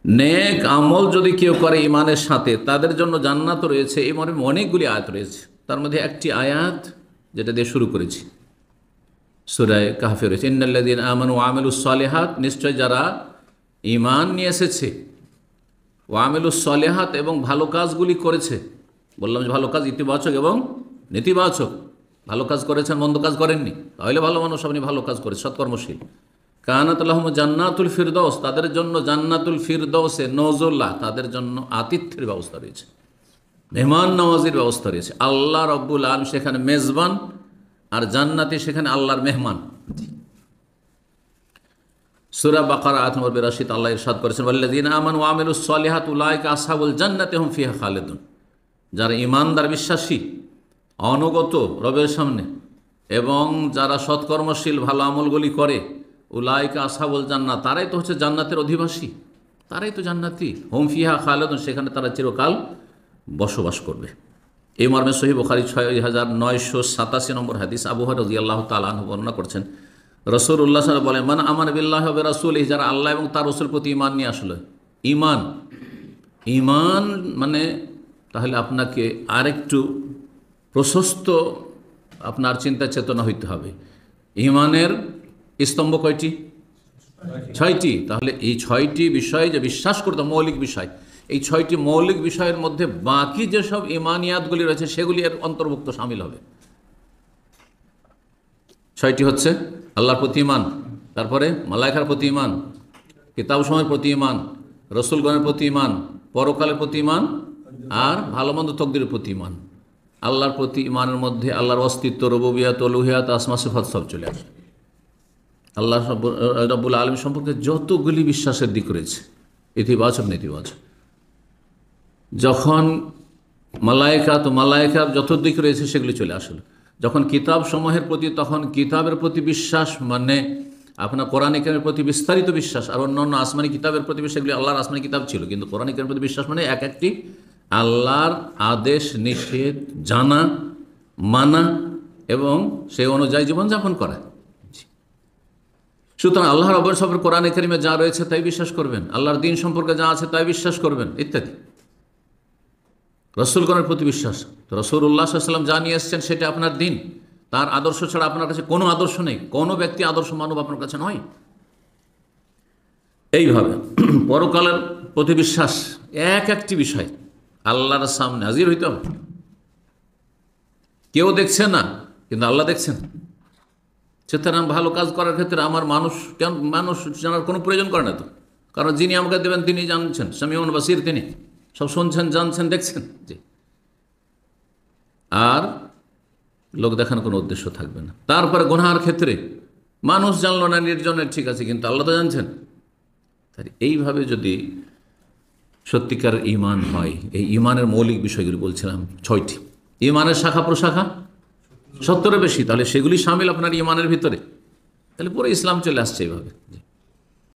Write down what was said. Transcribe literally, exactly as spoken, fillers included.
নেক আমল যদি কেউ করে ইমানের সাথে তাদের জন্য জান্নাত রয়েছে। এই মর্মে অনেকগুলি আয়াত রয়েছে, তার মধ্যে একটি আয়াত যেটা দিয়ে শুরু করেছি সূরা কাহফে রয়েছে, ইন্নাল্লাযীনা আমানু ওয়া আমিলুস সালিহাত, নিশ্চয় যারা ঈমান নিয়ে এসেছে, ওয়া আমিলুস সালিহাত এবং ভালো কাজগুলি করেছে। বললাম যে ভালো কাজ ইতিবাচক এবং নেতিবাচক। ভালো কাজ করেছেন, মন্দ কাজ করেননি, তাহলে ভালো মানুষ, আপনি ভালো কাজ করে সৎকর্মশীল। কানাত লাহুম জান্নাতুল ফিরদৌস, তাদের জন্য জান্নাতুল ফিরদৌসে নজুল্লাহ, তাদের জন্য আতিথ্যের ব্যবস্থা রয়েছে, মেহমান নওয়াজির ব্যবস্থা রয়েছে। আল্লাহ রব্বুল আলামিন সেখানে মেজবান, আর জান্নাতি সেখানে আল্লাহর মেহমান। সূরা বাকারা আয়াত নম্বর বিরাশি আল্লাহ ইরশাদ করেছেন, ওয়াল্লাযীনা আমানু ওয়া আমিলুস সালিহাত উলাইকা আসহাবুল জান্নাতি হুম ফিহা খালিদুন। যারা ঈমানদার বিশ্বাসী, অনুগত রবের সামনে, এবং যারা সৎকর্মশীল ভালো আমলগুলি করে, উলাইকা আসহাবুল জান্নাত, তারাই তো হচ্ছে জান্নাতের অধিবাসী, তারাই তো জান্নাতি। হুম ফিহা খালিদুন, সেখানে তারা চিরকাল বসবাস করবে। এই মর্মে সহিহ বুখারী ছয় হাজার নয়শো সাতাশি নম্বর হাদিস আবু হুরায়রা রাদিয়াল্লাহু তাআলা আনহু বর্ণনা করছেন, রাসূলুল্লাহ সাল্লাল্লাহু আলাইহি ওয়াসাল্লাম বলেন, মান আমানা বিল্লাহি ওয়া বিরাসূলিহি, যারা আল্লাহ এবং তার রাসূলের প্রতি ঈমান নিয়ে আসলো। ঈমান ঈমান মানে তাহলে আপনাকে আরেকটু প্রশস্ত আপনার চিন্তা চেতনা হইতে হবে। ঈমানের স্তম্ভ কয়টি? ছয়টি। তাহলে এই ছয়টি বিষয় যে বিশ্বাস করতে, মৌলিক বিষয়, এই ছয়টি মৌলিক বিষয়ের মধ্যে বাকি যেসব ইমানিয়াতগুলি রয়েছে সেগুলি এর অন্তর্ভুক্ত শামিল হবে। ছয়টি হচ্ছে আল্লাহর প্রতি ঈমান, তারপরে মালায়েকার প্রতি ঈমান, কিতাবসমূহের প্রতি ঈমান, রাসূলগণের প্রতি ঈমান, পরকালের প্রতি ঈমান, আর ভালো মন্দ তকদিরের প্রতি ঈমান। আল্লাহর প্রতি ঈমানের মধ্যে আল্লাহর অস্তিত্ব, রুবুবিয়ত, উলুহিয়াত, আসমা সিফাত সব চলে আসে। আল্লাহ রাব্বুল আলামিন সম্পর্কে যতগুলি বিশ্বাসের দিক রয়েছে, ইতিবাচক নেতিবাচক। যখন মালায়েকা, তো মালায়েকার যত দিক রয়েছে সেগুলি চলে আসলো। যখন কিতাব সমূহের প্রতি, তখন কিতাবের প্রতি বিশ্বাস মানে আপনার কোরআন কারীমের প্রতি বিস্তারিত বিশ্বাস, আর অন্যান্য আসমানি কিতাবের প্রতি বিশ্বাস, সেগুলি আল্লাহর আসমানি কিতাব ছিল, কিন্তু কোরআন কারীমের প্রতি বিশ্বাস মানে এক একটি আল্লাহর আদেশ নিষেধ জানা, মানা এবং সেই অনুযায়ী জীবনযাপন করা। সুতরাং আল্লাহ রাব্বুল সম্পর্কে কোরআন কারীমে যা রয়েছে তাই বিশ্বাস করবেন, আল্লাহর দ্বীন সম্পর্কে যা আছে তাই বিশ্বাস করবেন ইত্যাদি। রাসূলগণের প্রতি বিশ্বাস, তো রাসূলুল্লাহ সাল্লাল্লাহু আলাইহি ওয়াসাল্লাম যা নিয়ে এসেছেন সেটা আপনার দ্বীন, তার আদর্শ ছাড়া আপনার কাছে কোনো আদর্শ নেই, কোনো ব্যক্তি আদর্শ মানব আপনার কাছে নয়। এইভাবে পরকালের প্রতি বিশ্বাস, এক একটি বিষয় আল্লাহর সামনে হাজির হইতে হবে। কেউ দেখছে না, কিন্তু আল্লাহ দেখছেন। সুতরাং ভালো কাজ করার ক্ষেত্রে আমার মানুষ কেন, মানুষ জানার কোনো প্রয়োজন করে না তো, কারণ যিনি আমাকে দেবেন তিনি জানছেন, সামিউন বাসির, তিনি সব শুনছেন, জানছেন, দেখছেন। জি, আর লোক দেখানোর কোনো উদ্দেশ্য থাকবে না। তারপরে গুনাহের ক্ষেত্রে মানুষ জানলো না, নির্জনের, ঠিক আছে, কিন্তু আল্লাহ তো জানছেন। তাই এইভাবে যদি সত্যিকার ঈমান হয়, এই ঈমানের মৌলিক বিষয়গুলি বলছিলাম ছয়টি, ঈমানের শাখা প্রশাখা সত্তরের বেশি, তাহলে সেগুলি শামিল আপনার ঈমানের ভিতরে, তাহলে পুরো ইসলাম চলে আসছে এইভাবে।